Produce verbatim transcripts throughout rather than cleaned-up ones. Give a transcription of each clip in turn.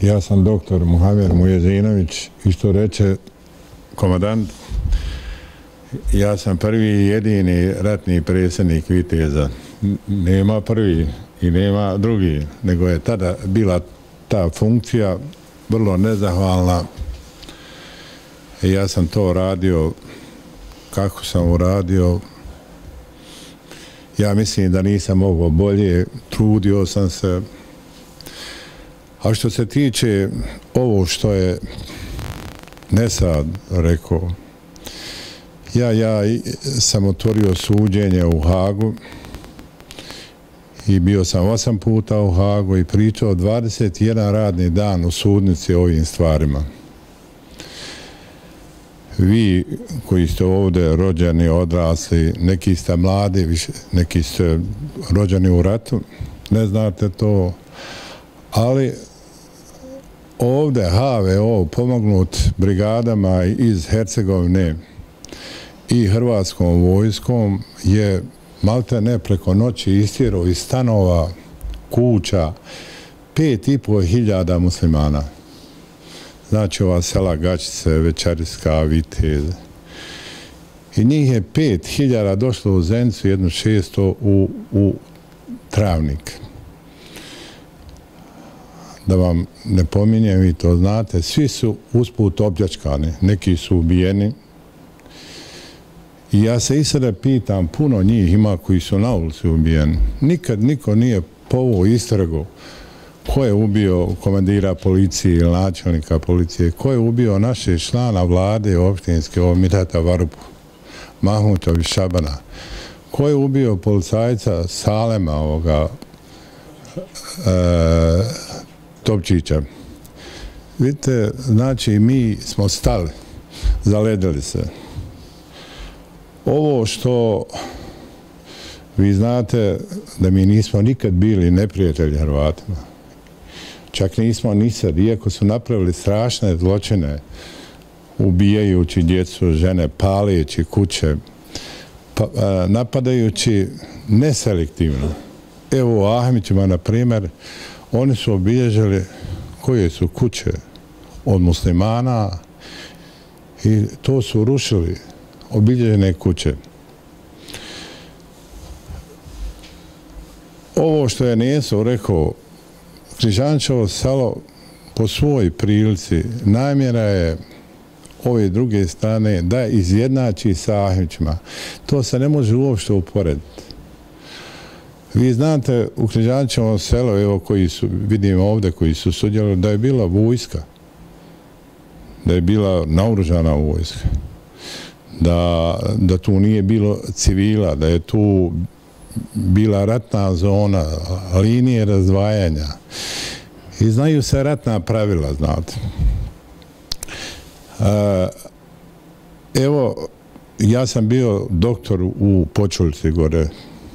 Ja sam doktor Muhamer Mujezinović i što reče komandant, ja sam prvi i jedini ratni predsjednik Viteza. Nema prvi i nema drugi, nego je tada bila ta funkcija vrlo nezahvalna. I ja sam to radio kako sam uradio. Ja mislim da nisam mogao bolje, trudio sam se. A što se tiče ovo što je Nesad rekao, ja, ja sam otvorio suđenje u Hagu i bio sam osam puta u Hagu i pričao dvadeset jedan radni dan u sudnici o ovim stvarima. Vi koji ste ovdje rođeni, odrasli, neki ste mladi, neki ste rođeni u ratu, ne znate to, ali ovdje H V O pomognut brigadama iz Hercegovine i hrvatskom vojskom je malte ne preko noći istjerao iz stanova, kuća, pet i pol hiljada muslimana. Znači ova sela Gačice, Večariska, Vitez. I njih je pet hiljada došlo u Zenicu, jedno šesto u, u Travnik. Da vam ne pominjem, vi to znate, svi su usput opljačkani, neki su ubijeni. I ja se i sada pitam, puno njih ima koji su na ulici ubijeni. Nikad niko nije poveo istragu ko je ubio komandira policije ili načelnika policije, ko je ubio naše člana vlade opštinske, ovo Mitata Varupu, Mahmutovi Šabana, ko je ubio policajca Salema ovoga e, Topčića. Vidite, znači mi smo stali, zaledili se. Ovo što vi znate da mi nismo nikad bili neprijatelji Hrvatima. Čak nismo ni sad, iako su napravili strašne zločine, ubijajući djecu, žene, palijeći kuće, pa, a, napadajući neselektivno. Evo u Ahmićima, na primjer, oni su obilježili koje su kuće od muslimana i to su rušili, obilježene kuće. Ovo što je Neso rekao, Križančevo selo po svoj prilici namjera je ove druge strane da izjednači sa Ahmićima. To se ne može uopšte uporediti. Vi znate u Križančevom selu, evo koji su, vidimo ovdje koji su sudjelovali, da je bila vojska, da je bila naoružana vojska, da, da tu nije bilo civila, da je tu bila ratna zona, linije razdvajanja. I znaju se ratna pravila, znate. Evo, ja sam bio doktor u Počuljci gore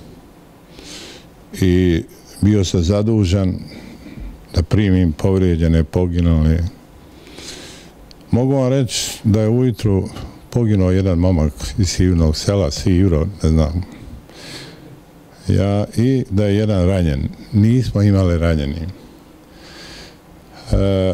i bio sam zadužen da primim povrijeđene, poginule. Mogu vam reći da je ujutru poginuo jedan momak iz Sivnog sela, Sivro, ne znam, ja, i da je jedan ranjen. Nismo imali ranjeni. E,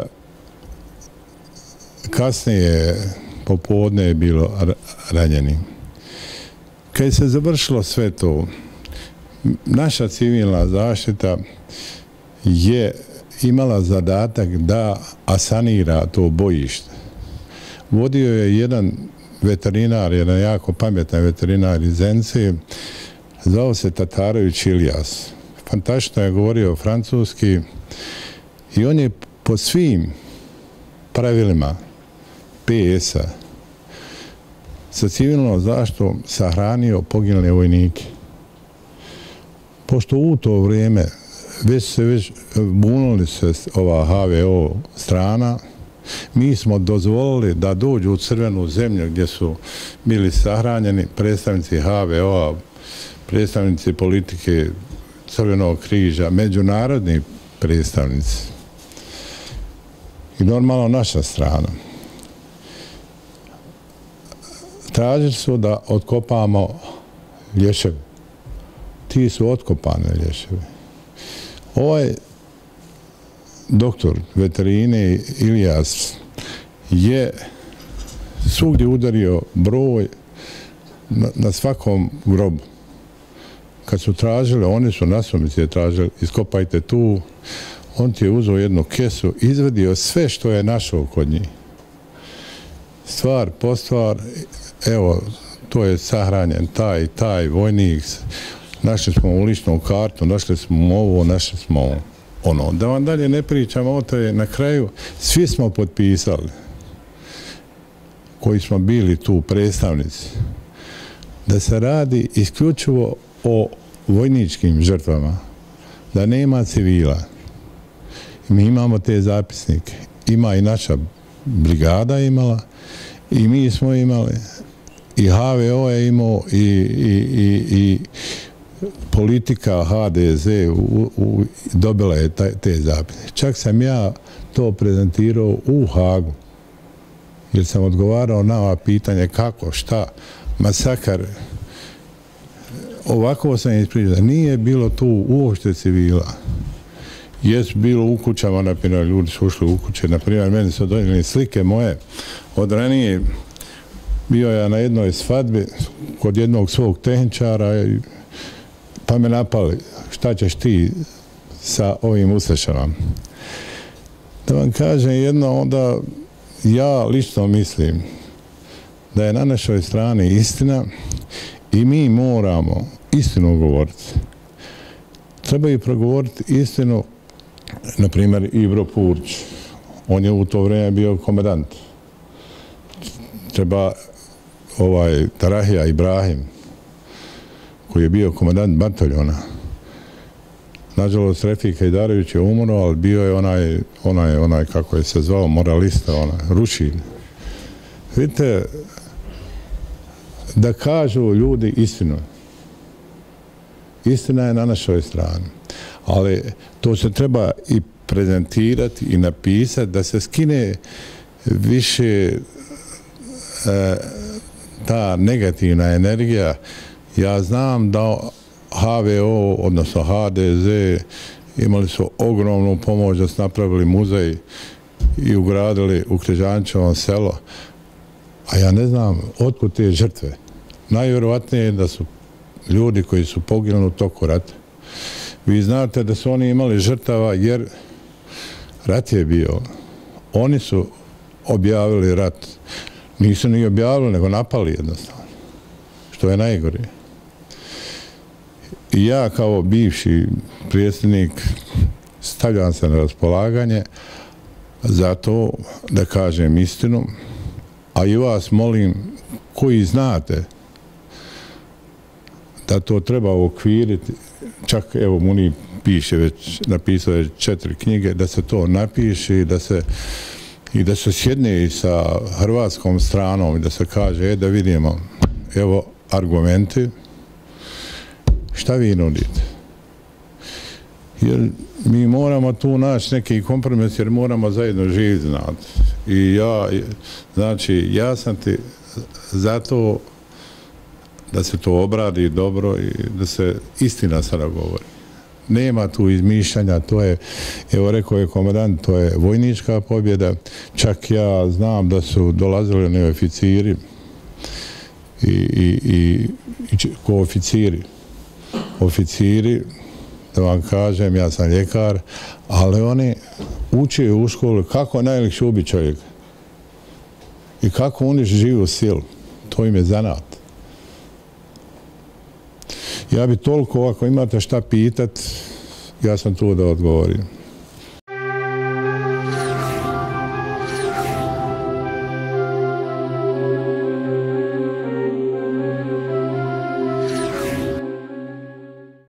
kasnije, popodne je bilo ranjeni. Kad se završilo sve to, naša civilna zaštita je imala zadatak da asanira to bojište. Vodio je jedan veterinar, jedan jako pametan veterinar iz Zenice, zvao se Tatarović Ilijas. Fantastično je govorio francuski i on je po svim pravilima P S-a sa civilnom zaštitom sahranio poginule vojnike. Pošto u to vrijeme već se već bunuli se ova H V O strana, mi smo dozvolili da dođu u Crvenu zemlju gdje su bili sahranjeni predstavnici H V O-a, predstavnici politike Crvenog križa, međunarodni predstavnici. I normalno naša strana. Tražili su da otkopamo lješeve. Ti su otkopane lješeve. Ovaj doktor veterine Ilijas je svugdje udario broj na, na svakom grobu. Kad su tražili, oni su nasumice tražili, iskopajte tu, on ti je uzeo jednu kesu, izvadio sve što je našao kod njih. Stvar po stvar, evo, to je sahranjen taj, taj vojnik, našli smo u ličnu kartu, našli smo ovo, našli smo ono. Da vam dalje ne pričam o to, je na kraju svi smo potpisali, koji smo bili tu predstavnici, da se radi isključivo o vojničkim žrtvama, da nema civila. Mi imamo te zapisnike, ima i naša brigada imala, i mi smo imali, i H V O je imao, i, i, i, i politika H D Z u, u, dobila je taj, te zapisnike. Čak sam ja to prezentirao u Hagu, jer sam odgovarao na ova pitanje kako, šta, masakar. Ovako sam ispričao, nije bilo tu uopšte civila. Jesu bilo u kućama, naprimjer, ljudi su ušli u kuće, naprimjer, meni su donijeli slike moje od ranije. Bio ja na jednoj svadbi kod jednog svog tehničara, pa me napali, šta ćeš ti sa ovim ustašama. Da vam kažem jedno, onda ja lično mislim da je na našoj strani istina i mi moramo istinu govoriti. Treba i progovoriti istinu, na primjer, Ibro Purić. On je u to vrijeme bio komandant. Treba ovaj Tarahija Ibrahim, koji je bio komandant bataljona. Nažalost, Refik Hajdarević je umro, ali bio je onaj, onaj, onaj, kako je se zvao, moralista, onaj, Rušin. Vidite, da kažu ljudi istinu. Istina je na našoj strani. Ali to se treba i prezentirati i napisati da se skine više e, ta negativna energija. Ja znam da H V O, odnosno H D Z, imali su ogromnu pomoć da su napravili muzej i ugradili u Križančevom selo. A ja ne znam otkud te žrtve. Najvjerovatnije je da su ljudi koji su poginuli u toku rata. Vi znate da su oni imali žrtava jer rat je bio. Oni su objavili rat. Nisu ni objavili, nego napali jednostavno. Što je najgore. I ja kao bivši predsjednik stavljam se na raspolaganje za to da kažem istinu, a i vas molim koji znate da to treba uokviriti, čak evo Muni piše već, napisao je četiri knjige, da se to napiše i da se i da se sjedne i sa hrvatskom stranom i da se kaže, e, da vidimo, evo argumenti, šta vi nudite? Jer mi moramo tu naći neki kompromis, jer moramo zajedno živjeti, znate. I ja, znači, ja sam ti zato da se to obradi dobro i da se istina sada govori. Nema tu izmišljanja, to je, evo rekao je komandant, to je vojnička pobjeda. Čak ja znam da su dolazili oni oficiri i, i, i, i ko oficiri. Oficiri, da vam kažem, ja sam ljekar, ali oni uče u školu kako najlakše ubiti čovjeka i kako uništi živu silu. To im je zanat. Ja bi toliko, ako imate šta pitat, ja sam tu da odgovorim.